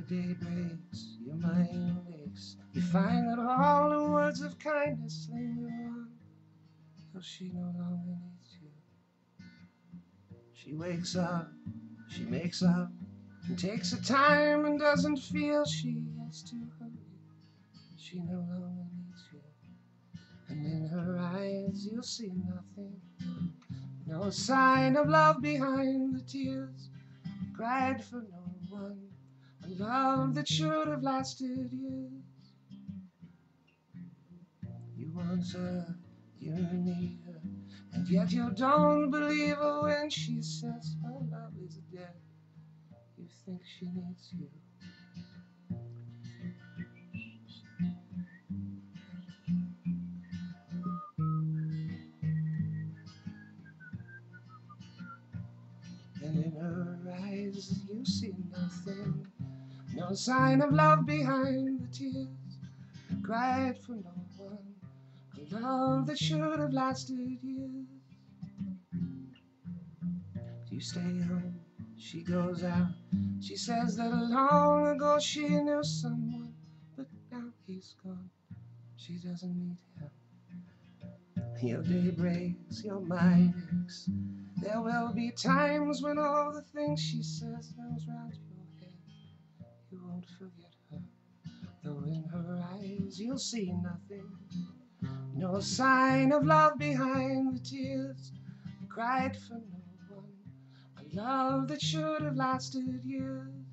day breaks, your mind wakes. You find that all the words of kindness linger on, till she no longer needs you. She wakes up, she makes up, and takes her time and doesn't feel she has to hurry. She no longer needs you. And in her eyes you'll see nothing, no sign of love behind the tears. Cried for no one, a love that should have lasted years. You want her, you need her, and yet you don't believe her when she says her love is dead. You think she needs you. And in her eyes you see nothing, no sign of love behind the tears. Cried for no one, a love that should have lasted years. You stay home, she goes out. She says that long ago she knew someone, but now he's gone. She doesn't need him. Your day breaks, your mind aches. There will be times when all the things she says goes round your head. You won't forget her, though in her eyes you'll see nothing, no sign of love behind the tears. Cried for no one, a love that should have lasted years.